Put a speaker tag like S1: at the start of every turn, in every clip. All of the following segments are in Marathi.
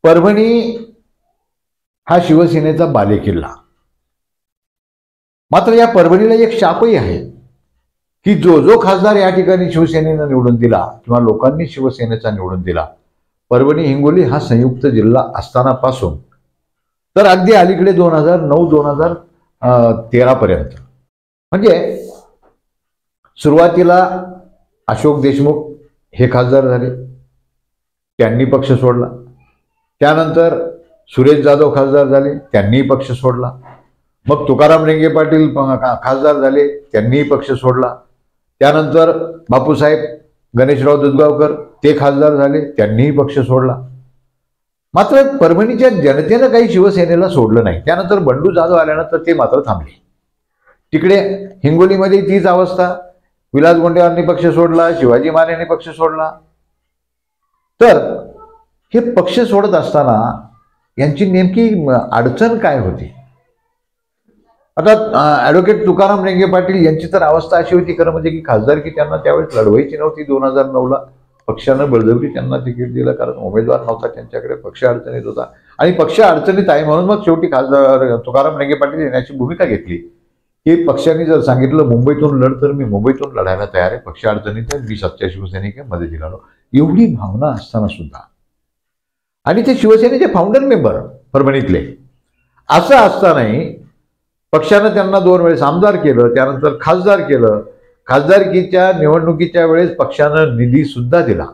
S1: परभणी हा शिवसेनेचा बालेकिल्ला। मात्र या परभणीला एक शापही आहे की जो जो खासदार या ठिकाणी शिवसेनेनं निवडून दिला किंवा लोकांनी शिवसेनेचा निवडून दिला, परभणी हिंगोली हा संयुक्त जिल्हा असतानापासून तर अगदी अलीकडे 2009-2013 पर्यंत, म्हणजे सुरुवातीला अशोक देशमुख हे खासदार झाले, त्यांनी पक्ष सोडला। त्यानंतर सुरेश जाधव खासदार झाले, त्यांनी पक्ष सोडला। मग तुकाराम रेंगे पाटील खासदार झाले, त्यांनी पक्ष सोडला। त्यानंतर बापूसाहेब गणेशराव दुधगावकर ते खासदार झाले, त्यांनीही पक्ष सोडला। मात्र परभणीच्या जनतेनं काही शिवसेनेला सोडलं नाही। त्यानंतर बंडू जाधव आल्यानंतर ते मात्र थांबले। तिकडे हिंगोलीमध्ये तीच अवस्था, विलास गोंडेवारांनी पक्ष सोडला, शिवाजी मानेंनी पक्ष सोडला। तर हे पक्ष सोडत असताना यांची नेमकी अडचण काय होती? आता ॲडव्होकेट तुकाराम रेंगे पाटील यांची तर अवस्था अशी होती खरं म्हणजे की खासदारकी त्यांना त्यावेळेस लढवायची नव्हती। 2009ला पक्षानं बळजबरी त्यांना तिकीट दिलं, कारण उमेदवार नव्हता त्यांच्याकडे, पक्ष अडचणीत होता। आणि पक्ष अडचणीत आहे म्हणून मग शेवटी खासदार तुकाराम रेंगे पाटील यांची भूमिका घेतली की पक्षाने जर सांगितलं मुंबईतून लढ तर मी मुंबईतून लढायला तयार आहे, पक्ष अडचणीत आहे, मी सच्चा शिवसैनिकांमध्ये दिला। एवढी भावना असताना सुद्धा, आणि ते शिवसेनेचे फाउंडर मेंबर परभणीतले, असं असतानाही पक्षानं त्यांना 2 वेळेस आमदार केलं, त्यानंतर खासदार केलं। खासदारकीच्या निवडणुकीच्या वेळेस पक्षानं निधी सुद्धा दिला,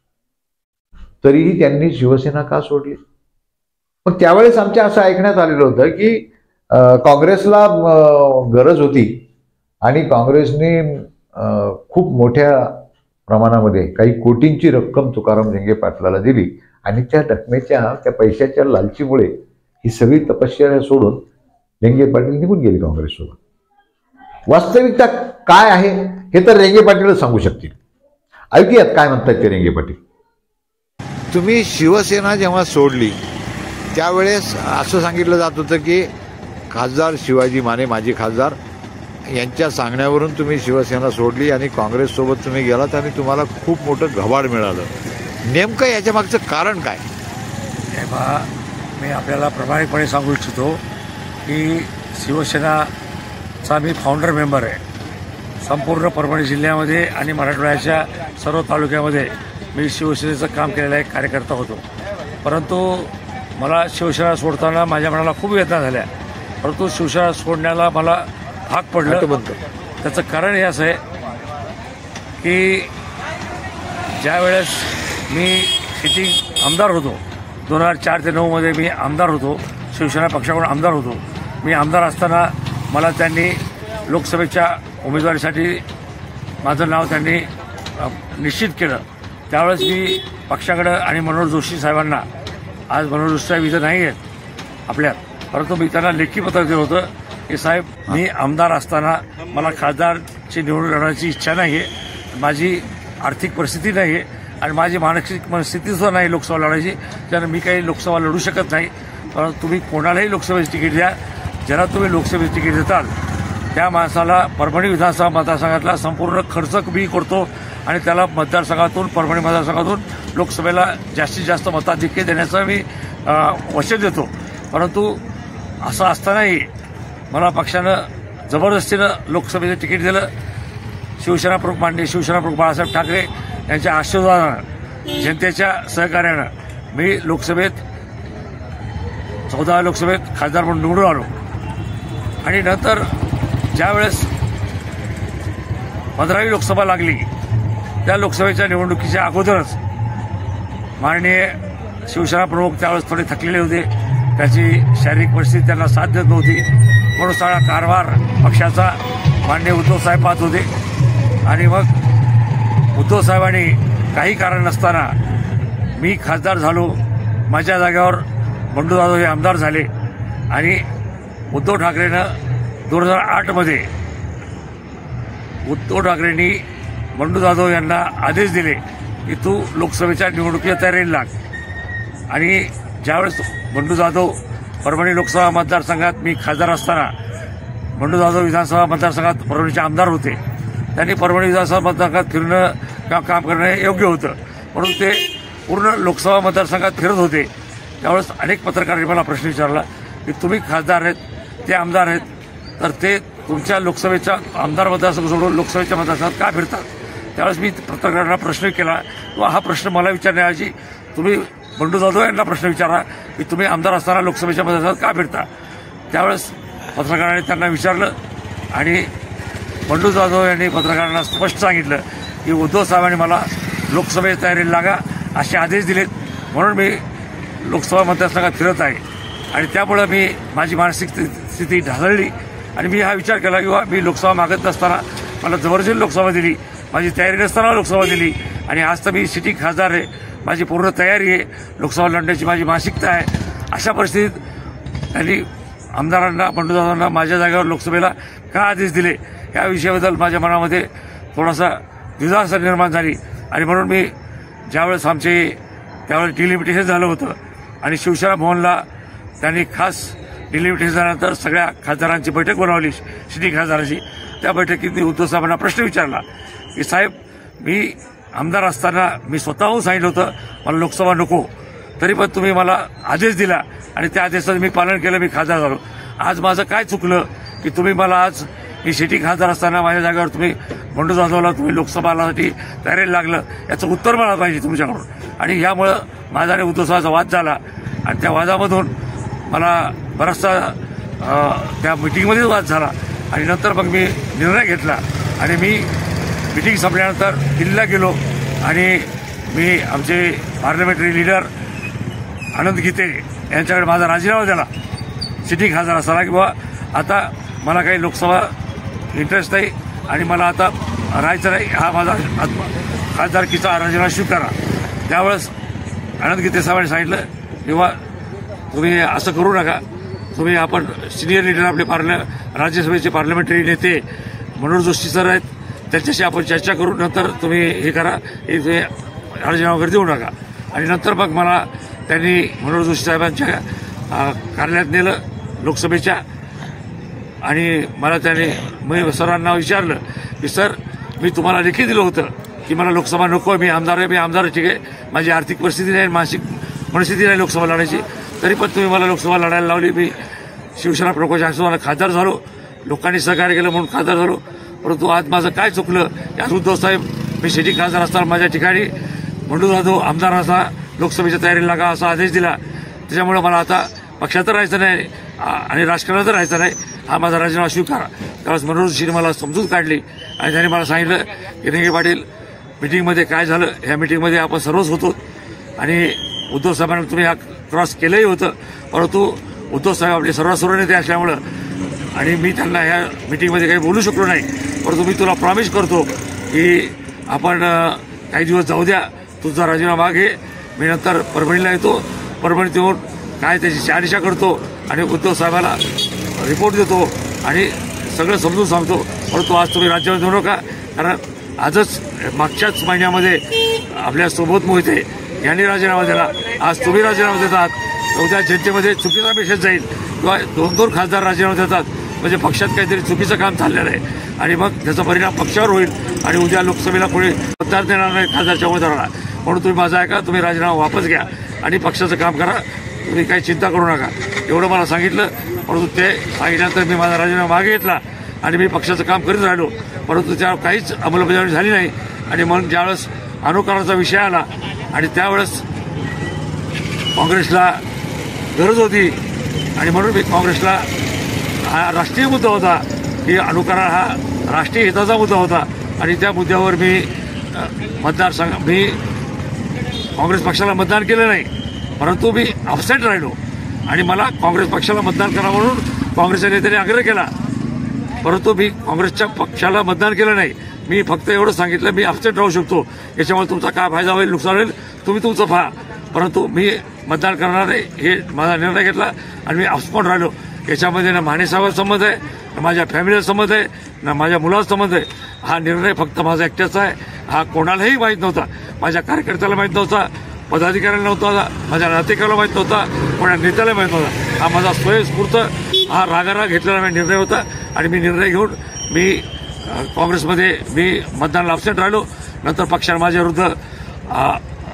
S1: तरीही त्यांनी शिवसेना का सोडली? पण त्यावेळेस आमच्या असं ऐकण्यात आलेलं होतं की काँग्रेसला गरज होती आणि काँग्रेसने खूप मोठ्या प्रमाणामध्ये काही कोटींची रक्कम तुकाराम रेंगे पाटलाला दिली आणि त्या रकमेच्या त्या पैशाच्या लालचीमुळे ही सगळी तपश्चर्या सोडून रेंगे पाटील निघून गेले काँग्रेससोबत। वास्तविकता काय आहे हे तर रेंगे पाटीलच सांगू शकतील। ऐकूयात काय म्हणतात ते रेंगे पाटील।
S2: तुम्ही शिवसेना जेव्हा सोडली त्यावेळेस असं सांगितलं जात होतं की खासदार शिवाजी माने माजी खासदार यांच्या सांगण्यावरून तुम्ही शिवसेना सोडली आणि काँग्रेससोबत तुम्ही गेलात आणि तुम्हाला खूप मोठं घबाड मिळालं। नेमकं याच्या मागचं कारण काय?
S3: मी आपल्याला प्रामाणिकपणे सांगू इच्छितो की शिवसेनाचा मी फाउंडर मेंबर आहे। संपूर्ण परभणी जिल्ह्यामध्ये आणि मराठवाड्याच्या सर्व तालुक्यामध्ये मी शिवसेनेचं काम केलेला एक कार्यकर्ता होतो। परंतु मला शिवसेना सोडताना माझ्या मनाला खूप वेदना झाल्या, परंतु शिवसेना सोडण्याला मला भाग पडलं। त्याचं कारण हे असं आहे की ज्या वेळेस मी सिटिंग आमदार होतो, 2004 ते 2009 मध्ये मी आमदार होतो, शिवसेना पक्षाकडून आमदार होतो। मी आमदार असताना मला त्यांनी लोकसभेच्या उमेदवारीसाठी माझं नाव त्यांनी निश्चित केलं। त्यावेळेस मी पक्षाकडं आणि मनोहर जोशी साहेबांना, आज मनोहर जोशी साहेब इथं नाही आहेत आपल्यात, परंतु मी त्यांना लेखी पत्र दिलं होतं की साहेब, मी आमदार असताना मला खासदारची निवडणूक लढण्याची इच्छा नाही आहे, माझी आर्थिक परिस्थिती नाही आहे आणि माझी मानसिक परिस्थितीसुद्धा नाही लोकसभा लढायची, त्यानं मी काही लोकसभा लढू शकत नाही। परंतु तुम्ही कोणालाही लोकसभेची तिकीट द्या, ज्याला तुम्ही लोकसभेची तिकीट देताल त्या माणसाला परभणी विधानसभा मतदारसंघातला संपूर्ण खर्च मी करतो आणि त्याला मतदारसंघातून, परभणी मतदारसंघातून लोकसभेला जास्तीत जास्त मताधिक्य देण्याचं मी वचन देतो। परंतु असं असतानाही मला पक्षानं जबरदस्तीनं लोकसभेचं तिकीट दिलं। शिवसेना प्रमुख माननीय शिवसेना प्रमुख बाळासाहेब ठाकरे यांच्या आशीर्वादानं, जनतेच्या सहकार्यानं मी लोकसभेत 14 लोकसभेत खासदार म्हणून निवडून आलो। आणि नंतर ज्यावेळेस 15वी लोकसभा लागली, त्या लोकसभेच्या निवडणुकीच्या अगोदरच माननीय शिवसेना प्रमुख त्यावेळेस थोडे थकलेले होते, त्याची शारीरिक परिस्थिती त्यांना साथ देत नव्हती, म्हणून सगळा कारभार पक्षाचा माननीय उद्धव साहेब पाहत होते। आणि मग उद्धव साहेबांनी काही कारण नसताना मी खासदार झालो, माझ्या जागेवर बंडू जाधव हे आमदार झाले आणि उद्धव ठाकरेनं 2008 मध्ये उद्धव ठाकरेंनी बंडू जाधव यांना आदेश दिले की तू लोकसभेच्या निवडणुकीच्या तयारीला लाग। आणि ज्यावेळेस बंडू जाधव परभणी लोकसभा मतदारसंघात मी खासदार असताना बंडू जाधव विधानसभा मतदारसंघात परभणीचे आमदार होते, त्यांनी परभणी विधानसभा मतदारसंघात फिरणं किंवा काम करणं योग्य होतं, म्हणून ते पूर्ण लोकसभा मतदारसंघात फिरत होते त्यावेळेस अनेक पत्रकारांनी मला प्रश्न विचारला की तुम्ही खासदार आहेत, ते आमदार आहेत, तर ते तुमच्या लोकसभेच्या आमदार मतदारसंघ सोडून लोकसभेच्या मतदारसंघात का फिरतात? त्यावेळेस मी पत्रकारांना प्रश्न केला किंवा हा प्रश्न मला विचारण्याऐवजी तुम्ही बंडू जाधव यांना प्रश्न विचारा की तुम्ही आमदार असताना लोकसभेच्या मतदारसंघात का फिरता? त्यावेळेस पत्रकारांनी त्यांना विचारलं आणि बंडू जाधव यांनी पत्रकारांना स्पष्ट सांगितलं की उद्धव साहेबांनी मला लोकसभेच्या तयारीला लागा असे आदेश दिलेत, म्हणून मी लोकसभा मतदारसंघात फिरत आहे. आणि त्यामुळं माझी मानसिक स्थिती ढासळली आणि मी हा विचार केला की मी लोकसभा मागत नसताना मला जबरदस्ती लोकसभा दिली, माझी तयारी नसताना लोकसभा दिली आणि आज तर मी सिटिंग खासदार आहे, माझी पूर्ण तयारी आहे, लोकसभा लढण्याची माझी मानसिकता आहे. अशा परिस्थितीत त्यांनी आमदारांना, बंडू जाधवांना माझ्या जागेवर लोकसभेला का आदेश दिले या विषयाबद्दल माझ्या मनामध्ये थोडासा द्विधावस्था निर्माण झाली. आणि म्हणून मी ज्यावेळेस त्यावेळेस डिलिमिटेशन झालं होतं आणि शिवसेना भवनला त्यांनी खास डिलिमिटेशन झाल्यानंतर सगळ्या खासदारांची बैठक बोलावली, सिटिंग खासदारांची. त्या बैठकीत मी उद्धव साहेबांना प्रश्न विचारला की साहेब, मी आमदार असताना मी स्वतःहून सांगितलं होतं मला लोकसभा नको, तरी पण तुम्ही मला आदेश दिला आणि त्या आदेशाचं मी पालन केलं, मी खासदार झालो. आज माझं काय चुकलं की तुम्ही मला आज मी सिटिंग खासदार असताना माझ्या जागेवर तुम्ही बंडू जाधवला तुम्ही लोकसभासाठी तयारीला लागलं, याचं उत्तर मला पाहिजे तुमच्याकडून. आणि यामुळं माझा आणि उद्धव साहेबांचा वाद झाला आणि त्या वादामधून मला बराचसा त्या मिटिंगमध्येच वाद झाला आणि नंतर मग मी निर्णय घेतला आणि मी मिटिंग संपल्यानंतर दिल्लीला गेलो आणि मी आमचे पार्लमेंटरी लीडर आनंद गीते यांच्याकडे माझा राजीनामा दिला सिटिंग खासदार असताना की बाबा आता मला काही लोकसभा इंटरेस्ट नाही आणि मला आता राहायचं नाही, हा माझा खासदारकीचा राजीनामा स्वीकारा. त्यावेळेस आनंद गीते साहेबांनी सांगितलं किंवा तुम्ही असं करू नका, तुम्ही आपण सिनियर लीडर आपले राज्यसभेचे पार्लमेंटरी नेते मनोहर जोशी सर आहेत, त्यांच्याशी आपण चर्चा करू, नंतर तुम्ही हे करा, हे तुम्ही राजीनामा वगैरे देऊ नका. आणि नंतर मग मला त्यांनी मनोहर जोशी साहेबांच्या कार्यालयात नेलं लोकसभेच्या आणि मला त्याने मी सरांना विचारलं की सर, मी तुम्हाला लेखी दिलं होतं की मला लोकसभा नको आहे, मी आमदार ठीक आहे, माझी आर्थिक परिस्थिती नाही, मानसिक परिस्थिती नाही लोकसभा लढायची, तरी पण तुम्ही मला लोकसभा लढायला लावली. मी शिवसेना प्रकोष्ठ असताना खासदार झालो, लोकांनी सहकार्य केलं म्हणून खासदार झालो. परंतु आज माझं काय चुकलं? आज उद्धव साहेब, मी सिटिंग खासदार असताना माझ्या ठिकाणी बंडू जाधव आमदार असा लोकसभेच्या तयारीला लागा असा आदेश दिला. त्याच्यामुळे मला आता पक्षात राहायचं नाही आणि राजकारणात राहायचं नाही, हा माझा राजीनामा स्वीकारा. त्यावेळेस मनोहर जोशीने मला समजूत काढली आणि त्यांनी मला सांगितलं की नेंगे पाटील, मिटिंगमध्ये काय झालं, ह्या मिटिंगमध्ये आपण सर्वच होतो आणि उद्धव साहेबांना तुम्ही हा क्रॉस केलंही होतं, परंतु उद्धव साहेब आपले सर्वस्व नेते असल्यामुळं आणि मी त्यांना ह्या मिटिंगमध्ये काही बोलू शकलो नाही. परंतु मी तुला प्रॉमिस करतो की आपण काही दिवस जाऊ द्या, तुझा राजीनामा घे, मी नंतर परभणीला येतो, परभणीत येऊन काय त्याची शहानिशा करतो आणि उद्धव साहेबाला रिपोर्ट देतो आणि सगळं समजून सांगतो. परंतु आज तुम्ही राज्यावर जाऊ नका, कारण आजच मागच्याच महिन्यामध्ये आपल्या सोबत मोहिते यांनी राजीनामा दिला, आज तुम्ही राजीनामा देतात, उद्या जनतेमध्ये चुकीचा मेसेज जाईल किंवा 2-2 खासदार राजीनामा देतात म्हणजे पक्षात काहीतरी चुकीचं काम चाललेलं आहे आणि मग त्याचा परिणाम पक्षावर होईल आणि उद्या लोकसभेला कोणी मतदार देणार नाही खासदारच्या उमेदवाराला. म्हणून तुम्ही माझा ऐका, तुम्ही राजीनामा वापस घ्या आणि पक्षाचं काम करा, तुम्ही काही चिंता करू नका, एवढं मला सांगितलं. परंतु ते सांगितल्यानंतर मी माझा राजीनामा मागे घेतला आणि मी पक्षाचं काम करीत राहिलो. परंतु त्यावर काहीच अंमलबजावणी झाली नाही आणि मग ज्यावेळेस अनुकरणाचा विषय आला आणि त्यावेळेस काँग्रेसला गरज होती आणि म्हणून मी काँग्रेसला हा राष्ट्रीय मुद्दा होता की अनुकरण हा राष्ट्रीय हिताचा मुद्दा होता आणि त्या मुद्द्यावर मी काँग्रेस पक्षाला मतदान केलं नाही, परंतु मी अपसेट राहिलो आणि मला काँग्रेस पक्षाला मतदान करा म्हणून काँग्रेसच्या नेत्याने आग्रह केला, परंतु मी काँग्रेसच्या पक्षाला मतदान केलं नाही. मी फक्त एवढं सांगितलं मी अपसेट राहू शकतो, याच्यामुळे तुमचा काय फायदा होईल, नुकसान होईल, तुम्ही तुमचं पहा, परंतु मी मतदान करणार नाही हे माझा निर्णय घेतला आणि मी अपस्पॉट राहिलो. याच्यामध्ये ना मानेसाहेबांचा संबंध आहे, ना माझ्या फॅमिलीचा संबंध आहे, ना माझ्या मुलाचा संबंध आहे. हा निर्णय फक्त माझा एकट्याचा आहे, हा कोणालाही माहीत नव्हता, माझ्या कार्यकर्त्याला माहीत नव्हता, पदाधिकाऱ्याला नव्हता, माझ्या नातेवाईकाला माहीत नव्हता, कोणा नेत्याला माहीत नव्हता. हा माझा स्वयंस्फूर्त हा रागाराग घेतलेला निर्णय होता आणि मी निर्णय घेऊन मी काँग्रेसमध्ये मी मतदानाला अपसेट राहिलो. नंतर पक्षाने माझ्या विरुद्ध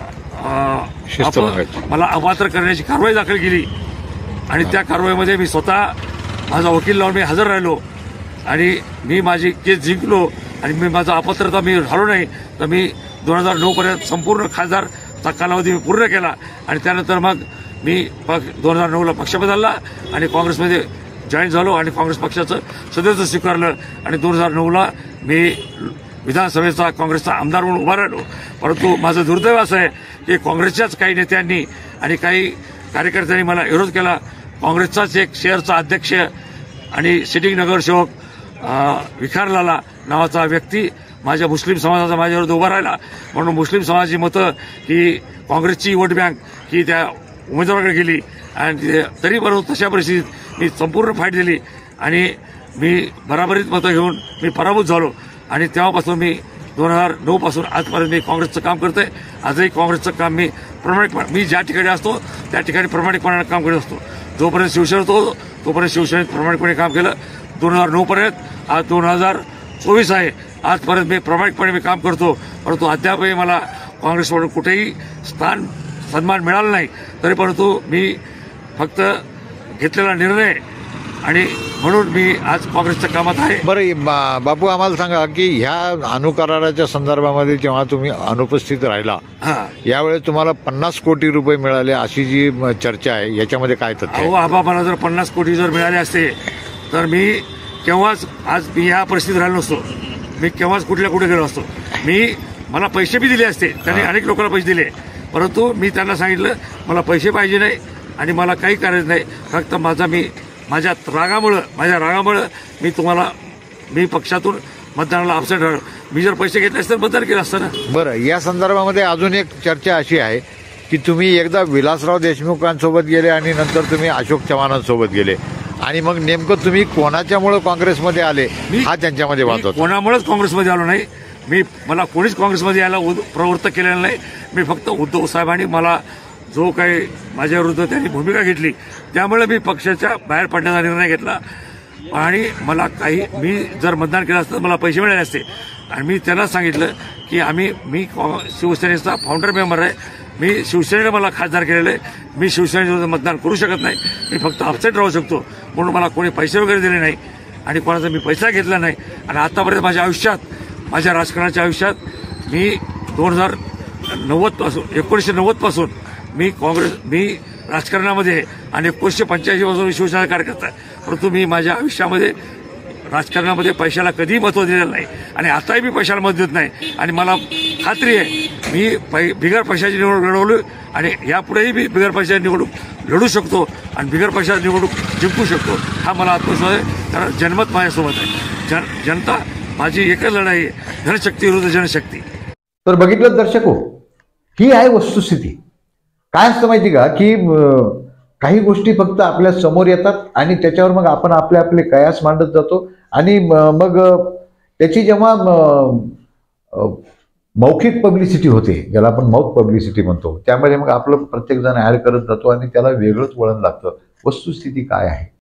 S2: शिस्त भंगाची.
S3: मला अपात्र करण्याची कारवाई दाखल केली आणि त्या कारवाईमध्ये मी स्वतः माझा वकील लावून मी हजर राहिलो आणि मी माझी केस जिंकलो आणि मी माझा अपात्रता मी झालो नाही तर मी 2009 पर्यंत संपूर्ण खासदारचा कालावधी मी पूर्ण केला आणि त्यानंतर मग मी 2009ला पक्ष बदलला आणि काँग्रेसमध्ये जॉईन झालो आणि काँग्रेस पक्षाचं सदस्य स्वीकारलं आणि 2009ला मी विधानसभेचा काँग्रेसचा आमदार म्हणून उभा राहिलो. परंतु माझं दुर्दैव असं आहे की काँग्रेसच्याच काही नेत्यांनी आणि काही कार्यकर्त्यांनी मला विरोध केला. काँग्रेसचाच एक शहरचा अध्यक्ष आणि सिटिंग नगरसेवक विखारलाला नावाचा व्यक्ती माझ्या मुस्लिम समाजाचा माझ्याविरुद्ध उभा राहिला. म्हणून मुस्लिम समाजाची मतं ही काँग्रेसची वोट बँक ही त्या उमेदवाराकडे गेली आणि तरी बरोबर तशा परिस्थितीत मी संपूर्ण फाईट दिली आणि मी बराबरीत मतं घेऊन मी पराभूत झालो आणि तेव्हापासून मी 2009 पासून आजपर्यंत मी काँग्रेसचं काम करतोय. आजही काँग्रेसचं काम मी प्रामाणिकपणे मी ज्या ठिकाणी असतो त्या ठिकाणी प्रामाणिकपणाने काम करत असतो. जोपर्यंत शिवसेनेत होतो तोपर्यंत शिवसेनेत प्रामाणिकपणे काम केलं. 2009 पर्यंत आज 2024 आहे. आजपर्यंत मी प्रामाणिकपणे मी काम करतो. परंतु अद्यापही मला काँग्रेसकडून कुठेही स्थान सन्मान मिळाला नाही. तरी परंतु मी फक्त घेतलेला निर्णय आणि म्हणून मी आज काँग्रेसच्या कामात आहे.
S2: बरं बापू, आम्हाला सांगा की ह्या अनुकराराच्या संदर्भामध्ये जेव्हा तुम्ही अनुपस्थित राहिला यावेळेस तुम्हाला 50 कोटी रुपये मिळाले अशी जी चर्चा आहे याच्यामध्ये काय तथ्य आहे?
S3: अहो आबा, मला जर 50 कोटी जर मिळाले असते तर मी केव्हाच आज मी या परिस्थितीत राहिलो नसतो. मी केव्हाच कुठे गेलो असतो. मला पैसे बी दिले असते. त्यांनी अनेक लोकांना पैसे दिले परंतु मी त्यांना सांगितलं मला पैसे पाहिजे नाही आणि मला काही करायचं नाही. फक्त माझ्या रागामुळं मी पक्षातून मतदानाला अपसेट राहिलो. मी जर पैसे घेतले असते तर मतदान केलं असतं ना.
S2: बरं, या संदर्भामध्ये अजून एक चर्चा अशी आहे की तुम्ही एकदा विलासराव देशमुखांसोबत गेले आणि नंतर तुम्ही अशोक चव्हाणांसोबत गेले आणि मग नेमकं तुम्ही कोणाच्यामुळे काँग्रेसमध्ये आले हा त्यांच्यामध्ये वाद होता.
S3: कोणामुळेच काँग्रेसमध्ये आलो नाही. मला कोणीच काँग्रेसमध्ये यायला प्रवृत्त केलेलं नाही. मी फक्त उद्धव साहेबांनी मला जो काही माझ्या विरुद्ध त्यांनी भूमिका घेतली त्यामुळे मी पक्षाच्या बाहेर पडण्याचा निर्णय घेतला आणि मी जर मतदान केलं असतं तर मला पैसे मिळाले असते. आणि मी त्यांना सांगितलं की मी शिवसेनेचा फाउंडर मेंबर आहे. मी शिवसेनेनं मला खासदार केलेलं आहे. मी शिवसेनेविरुद्ध मतदान करू शकत नाही. मी फक्त अपसेट राहू शकतो. म्हणून मला कोणी पैसे वगैरे दिले नाही आणि कोणाचा मी पैसा घेतला नाही. आणि आतापर्यंत माझ्या राजकारणाच्या आयुष्यात मी 1990 पासून मी राजकारणामध्ये आणि 1985 पासून शिवसेना कार्यकर्ता आहे. परंतु मी माझ्या आयुष्यामध्ये राजकारणामध्ये पैशाला कधीही महत्त्व दिलेलं नाही आणि आताही मी पैशाला मत देत नाही. आणि मला खात्री आहे मी बिगर पैशाची निवडणूक लढवली आणि यापुढेही मी बिगर पैशाची निवडणूक लढू शकतो आणि बिगर पैशाची निवडणूक जिंकू शकतो. हा मला आत्मविश्वास आहे. कारण जनमत माझ्यासोबत आहे. जनता माझी एकच लढाई आहे, धनशक्ती विरुद्ध जनशक्ती.
S1: तर बघितलं दर्शको, ही आहे वस्तुस्थिती. काय असतं माहिती का की काही गोष्टी फक्त आपल्या समोर येतात आणि त्याच्यावर मग आपण आपले कयास मांडत जातो आणि मग त्याची जेव्हा मौखिक पब्लिसिटी होते, ज्याला आपण माउथ पब्लिसिटी म्हणतो, त्यामध्ये मग आपलं प्रत्येक जण ऍड करत जातो आणि त्याला वेगळंच वळण लागतं. वस्तुस्थिती काय आहे